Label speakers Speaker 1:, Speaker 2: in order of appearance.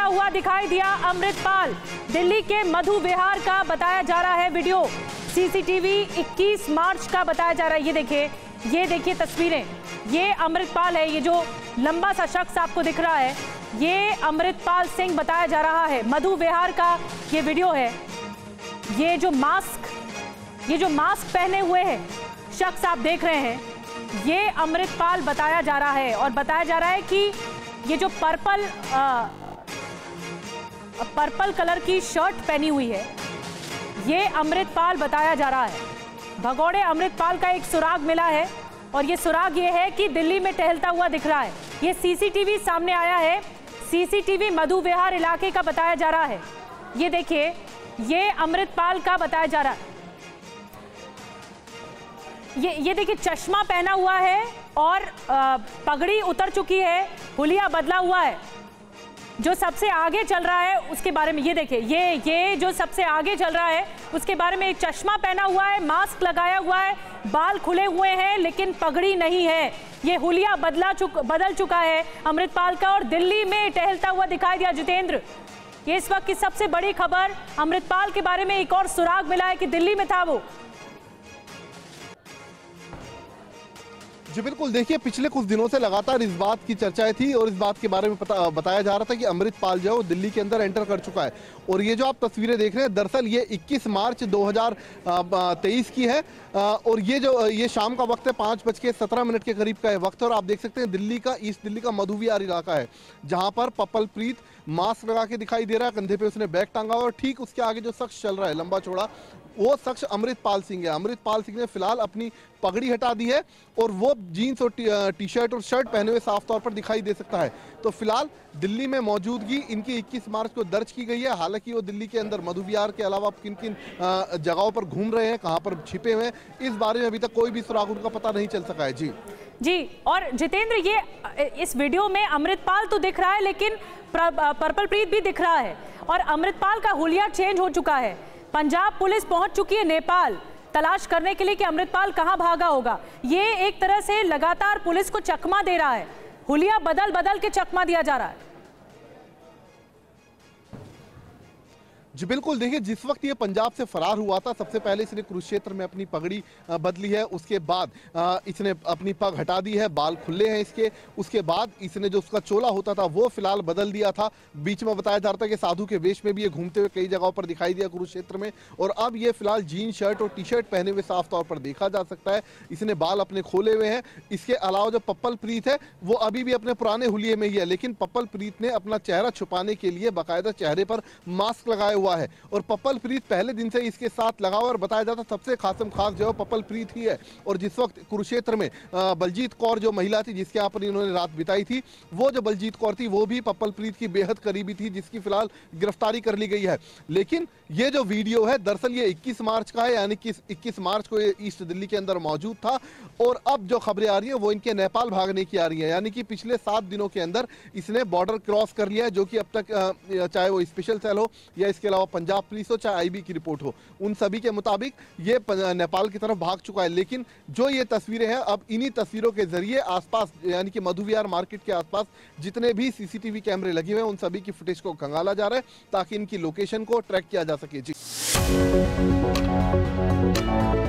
Speaker 1: हुआ दिखाई दिया अमृतपाल। दिल्ली के मधु विहार का बताया जा रहा है वीडियो। सीसीटीवी 21 मार्च का बताया जा रहा है। ये देखिए तस्वीरें। ये अमृतपाल है, ये जो लंबा सा शख्स आपको दिख रहा है, ये अमृतपाल सिंह बताया जा रहा है। मधु विहार का ये वीडियो है। ये जो मास्क पहने हुए है शख्स आप देख रहे हैं, ये अमृतपाल बताया जा रहा है। और बताया जा रहा है कि ये जो पर्पल कलर की शर्ट पहनी हुई है, ये अमृतपाल बताया जा रहा है। भगौड़े अमृतपाल का एक सुराग मिला है और ये सुराग ये है कि दिल्ली में टहलता हुआ दिख रहा है। ये सीसीटीवी सामने आया है। सीसीटीवी मधु विहार इलाके का बताया जा रहा है। ये देखिए, ये अमृतपाल का बताया जा रहा है। ये देखिए, चश्मा पहना हुआ है और पगड़ी उतर चुकी है, हुलिया बदला हुआ है। जो सबसे आगे चल रहा है उसके बारे में ये देखिए, ये जो सबसे आगे चल रहा है उसके बारे में, एक चश्मा पहना हुआ है, मास्क लगाया हुआ है, बाल खुले हुए हैं लेकिन पगड़ी नहीं है। ये हुलिया बदल चुका है अमृतपाल का और दिल्ली में टहलता हुआ दिखाई दिया। जितेंद्र, ये इस वक्त की सबसे बड़ी खबर, अमृतपाल के बारे में एक और सुराग मिला है कि दिल्ली में था वो।
Speaker 2: जी बिल्कुल, देखिए पिछले कुछ दिनों से लगातार इस बात की चर्चाएं थी और इस बात के बारे में बताया जा रहा था कि अमृतपाल जो है वो दिल्ली के अंदर एंटर कर चुका है। और ये जो आप तस्वीरें देख रहे हैं, दरअसल ये 21 मार्च 2023 की है। और ये शाम का वक्त है, 5:17 के करीब का है वक्त। और आप देख सकते हैं दिल्ली का, ईस्ट दिल्ली का मधु विहार इलाका है, जहां पर पप्पल प्रीत मास्क लगा के दिखाई दे रहा है, कंधे पे उसने बैग टांगा और ठीक उसके आगे जो शख्स चल रहा है लंबा चौड़ा, वो शख्स अमृतपाल सिंह है। अमृतपाल सिंह ने फिलहाल अपनी पगड़ी हटा दी है और वो जीन्स और टी शर्ट और शर्ट पहने हुए साफ तौर पर दिखाई दे सकता है। तो फिलहाल दिल्ली में मौजूदगी इनकी 21 मार्च को दर्ज की गई है। हालांकि वो दिल्ली के अंदर मधु विहार के अलावा किन किन जगहों पर घूम रहे हैं, कहां पर छिपे हुए हैं, इस बारे में अभी तक कोई भी सुराग उनका पता नहीं चल सका है। जी
Speaker 1: और जितेंद्र, ये इस वीडियो में अमृतपाल तो दिख रहा है लेकिन पर्पल प्रीत भी दिख रहा है और अमृतपाल का हुलिया चेंज हो चुका है। पंजाब पुलिस पहुंच चुकी है नेपाल तलाश करने के लिए कि अमृतपाल कहां भागा होगा। ये एक तरह से लगातार पुलिस को चकमा दे रहा है, हुलिया बदल के चकमा दिया जा रहा है।
Speaker 2: जी बिल्कुल, देखिए जिस वक्त ये पंजाब से फरार हुआ था, सबसे पहले इसने कुरुक्षेत्र में अपनी पगड़ी बदली है। उसके बाद इसने अपनी पग हटा दी है, बाल खुले हैं इसके। उसके बाद इसने जो उसका चोला होता था वो फिलहाल बदल दिया था। बीच में बताया जा रहा था कि साधु के वेश में भी ये घूमते हुए कई जगहों पर दिखाई दिया कुरुक्षेत्र में। और अब ये फिलहाल जीन शर्ट और टी शर्ट पहने हुए साफ तौर पर देखा जा सकता है। इसने बाल अपने खोले हुए हैं। इसके अलावा जो पप्पल प्रीत है वो अभी भी अपने पुराने हुलिये में ही है, लेकिन पप्पल प्रीत ने अपना चेहरा छुपाने के लिए बाकायदा चेहरे पर मास्क लगाया हुआ है। और पप्पल प्रीत पहले दिन से इसके साथ लगा हुआ और बताया जाता सबसे खासम खास जो है पप्पल प्रीत ही है। और जिस वक्त कुरुक्षेत्र में बलजीत कौर जो महिला थी जिसके यहाँ पर इन्होंने रात बिताई थी, वो जो बलजीत कौर थी वो भी पप्पल प्रीत की बेहद करीबी थी, जिसकी फिलहाल गिरफ्तारी कर ली गई है। लेकिन ये जो वीडियो है दरअसल ये 21 मार्च का है, यानी कि 21 मार्च को ये ईस्ट दिल्ली के अंदर मौजूद था। और अब जो खबरें आ रही है वो इनके नेपाल भागने की आ रही है, यानी कि पिछले 7 दिनों के अंदर इसने बॉर्डर क्रॉस कर लिया है, जो कि अब तक चाहे वो स्पेशल सेल हो या इसके अलावा पंजाब पुलिस हो चाहे आईबी की रिपोर्ट हो, उन सभी के मुताबिक ये नेपाल की तरफ भाग चुका है। लेकिन जो ये तस्वीरें हैं, अब इन्हीं तस्वीरों के जरिए आसपास यानी कि मधु विहार मार्केट के आसपास जितने भी सीसीटीवी कैमरे लगे हुए हैं उन सभी की फुटेज को खंगाला जा रहा है ताकि इनकी लोकेशन को ट्रैक किया जा सके। जी